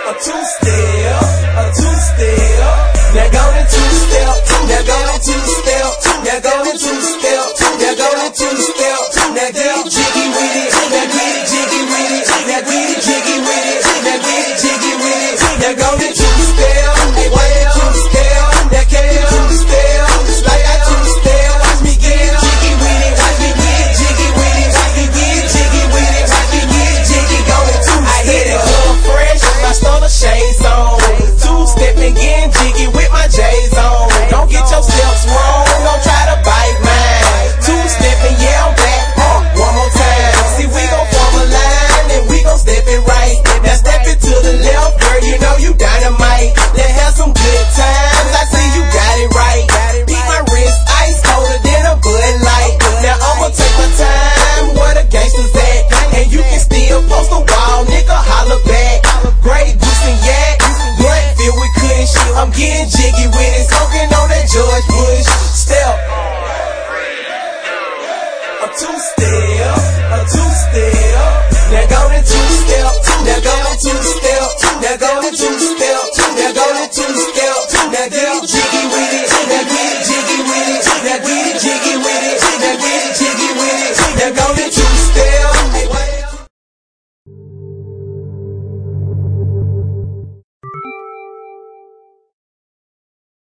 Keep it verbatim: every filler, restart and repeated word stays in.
A two-step, a two-step. Now go to two-step, now go to two-step, now go to two-step, now go to two-step. Now get jiggy with it, now get jiggy with it, now get jiggy with it, now get jiggy with it. Now go to two-step, hey, why you two-step? Now can you two-step? Like I two-step, watch me get jiggy with it, watch me get jiggy with it, watch me get jiggy with it, watch me get jiggy. Go to two-step. I hit it up fresh, my stunner shades on. Two-stepping, getting jiggy with my J's on. Don't get your steps wrong, don't try to bite mine. Two-stepping, yeah, I'm back. Uh, one more time. See, we gon' form a line and we gon' step it right. Now step it to the left, girl, you know you dynamite. Let's have some good times, I see you got it right. Beat my wrist, ice colder than a Bud Light. Now I'ma take my time, where the gangsters at? And you can still post a wall, nigga, holla back. Great goose and yak, blunt filled with kush. I'm getting jiggy with it, smoking on that George Bush. Step, a two-step.